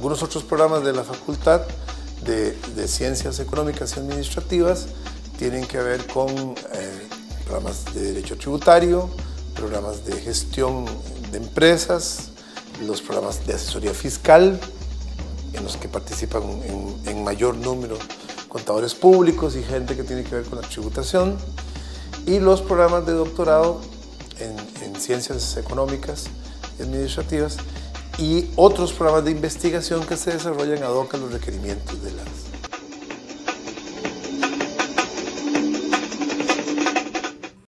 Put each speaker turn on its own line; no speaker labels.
algunos otros programas de la Facultad de Ciencias Económicas y Administrativas tienen que ver con programas de derecho tributario, programas de gestión de empresas, los programas de asesoría fiscal, en los que participan en mayor número contadores públicos y gente que tiene que ver con la tributación, y los programas de doctorado en ciencias económicas y administrativas, y otros programas de investigación que se desarrollan ad hoc a los requerimientos de las